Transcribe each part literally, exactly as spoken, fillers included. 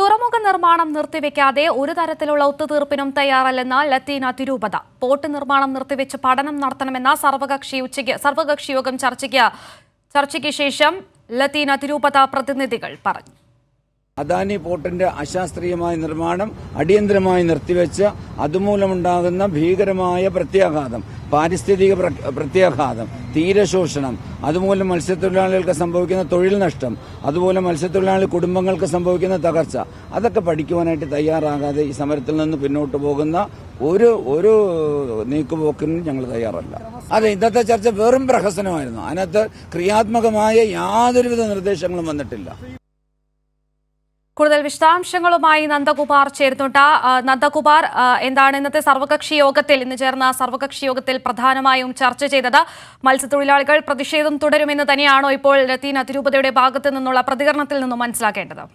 തുറമുഖ നിർമ്മാണം നിർത്തിവെക്കാതെ ഒരു തരത്തിലുള്ള ഒത്തുതീർപ്പിനും തയ്യാറല്ലെന്ന് ലത്തീൻ അതിരൂപത. പോർട്ട് നിർമ്മാണം നിർത്തിവെച്ച് പഠനം നടത്തണമെന്ന സർവകക്ഷി ഉച്ചയ്ക്ക് സർവകക്ഷി യോഗം ചർച്ചയ്ക്ക് ചർച്ചയ്ക്ക് ശേഷം ലത്തീൻ അതിരൂപത പ്രതിനിധികൾ പറഞ്ഞു. അദാനി പോർട്ടിന്റെ അശാസ്ത്രീയമായ നിർമ്മാണം അടിയന്തരമായി നിർത്തിവെച്ച് അതുമൂലമുണ്ടാകുന്ന ഭീകരമായ പ്രത്യാഘാതം, പാരിസ്ഥിതിക പ്രത്യാഘാതം, തീരശോഷണം, അതുമൂലം മത്സ്യത്തൊഴിലാളികൾക്ക് സംഭവിക്കുന്ന തൊഴിൽ നഷ്ടം, അതുപോലെ മത്സ്യത്തൊഴിലാളി കുടുംബങ്ങൾക്ക് സംഭവിക്കുന്ന തകർച്ച, അതൊക്കെ പഠിക്കുവാനായിട്ട് തയ്യാറാകാതെ ഈ സമരത്തിൽ നിന്ന് പിന്നോട്ട് പോകുന്ന ഒരു ഒരു നീക്കുപോക്കിനും ഞങ്ങൾ തയ്യാറല്ല. അതെ, ഇന്നത്തെ ചർച്ച വെറും പ്രഹസനമായിരുന്നു. അതിനകത്ത് ക്രിയാത്മകമായ യാതൊരുവിധ നിർദ്ദേശങ്ങളും വന്നിട്ടില്ല. കൂടുതൽ വിശദാംശങ്ങളുമായി നന്ദകുമാർ ചേരുന്നുണ്ട്. നന്ദകുമാർ, എന്താണ് ഇന്നത്തെ സർവകക്ഷി യോഗത്തിൽ ഇന്ന് ചേർന്ന സർവകക്ഷി യോഗത്തിൽ പ്രധാനമായും ചർച്ച ചെയ്തത്? മത്സ്യത്തൊഴിലാളികൾ പ്രതിഷേധം തുടരുമെന്ന് തന്നെയാണോ ഇപ്പോൾ ലത്തീൻ അതിരൂപതയുടെ ഭാഗത്തു നിന്നുള്ള പ്രതികരണത്തിൽ നിന്നും മനസ്സിലാക്കേണ്ടത്?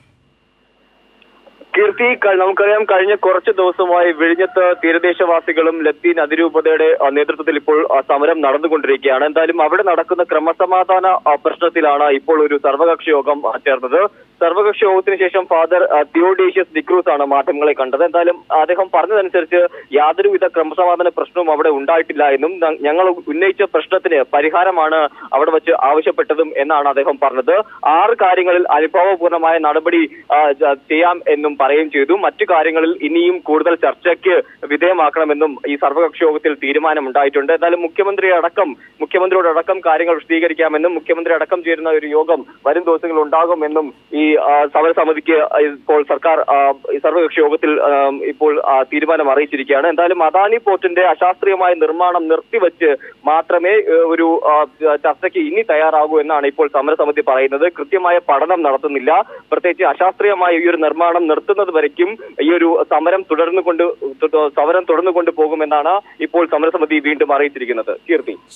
കീർത്തി, നമുക്കറിയാം കഴിഞ്ഞ കുറച്ച് ദിവസമായി വിഴിഞ്ഞത്ത് തീരദേശവാസികളും ലത്തീൻ അതിരൂപതയുടെ നേതൃത്വത്തിൽ ഇപ്പോൾ സമരം നടന്നുകൊണ്ടിരിക്കുകയാണ്. എന്തായാലും അവിടെ നടക്കുന്ന ക്രമസമാധാന പ്രശ്നത്തിലാണ് ഇപ്പോൾ ഒരു സർവകക്ഷി യോഗം ചേർന്നത്. സർവകക്ഷി യോഗത്തിന് ശേഷം ഫാദർ തിയോഡേഷ്യസ് ഡിക്രൂസ് ആണ് മാധ്യമങ്ങളെ കണ്ടത്. എന്തായാലും അദ്ദേഹം പറഞ്ഞതനുസരിച്ച് യാതൊരുവിധ ക്രമസമാധാന പ്രശ്നവും അവിടെ ഉണ്ടായിട്ടില്ല എന്നും ഞങ്ങൾ ഉന്നയിച്ച പ്രശ്നത്തിന് പരിഹാരമാണ് അവിടെ വെച്ച് ആവശ്യപ്പെട്ടതും എന്നാണ് അദ്ദേഹം പറഞ്ഞത്. ആറ് കാര്യങ്ങളിൽ അനുഭാവപൂർണമായ നടപടി ചെയ്യാം എന്നും പറയുകയും ചെയ്തു. മറ്റു കാര്യങ്ങളിൽ ഇനിയും കൂടുതൽ ചർച്ചയ്ക്ക് വിധേയമാക്കണമെന്നും ഈ സർവകക്ഷി യോഗത്തിൽ തീരുമാനമുണ്ടായിട്ടുണ്ട്. എന്തായാലും മുഖ്യമന്ത്രി അടക്കം മുഖ്യമന്ത്രിയോടടക്കം കാര്യങ്ങൾ വിശദീകരിക്കാമെന്നും മുഖ്യമന്ത്രി അടക്കം ചേരുന്ന ഒരു യോഗം വരും ദിവസങ്ങളിൽ ഉണ്ടാകുമെന്നും ഈ സമരസമിതിക്ക് ഇപ്പോൾ സർക്കാർ സർവകക്ഷി യോഗത്തിൽ ഇപ്പോൾ തീരുമാനം അറിയിച്ചിരിക്കുകയാണ്. എന്തായാലും അദാനി പോർട്ടിന്റെ അശാസ്ത്രീയമായ നിർമ്മാണം നിർത്തിവെച്ച് മാത്രമേ ഒരു ചർച്ചയ്ക്ക് ഇനി തയ്യാറാകൂ എന്നാണ് ഇപ്പോൾ സമരസമിതി പറയുന്നത്. കൃത്യമായ പഠനം നടത്തുന്നില്ല. പ്രത്യേകിച്ച് അശാസ്ത്രീയമായ ഈ ഒരു നിർമ്മാണം നിർത്തുന്നത് വരയ്ക്കും ഈ ഒരു സമരം തുടർന്നുകൊണ്ട് സമരം തുടർന്നുകൊണ്ട് പോകുമെന്നാണ് ഇപ്പോൾ സമരസമിതി വീണ്ടും അറിയിച്ചിരിക്കുന്നത്. കീർത്തി.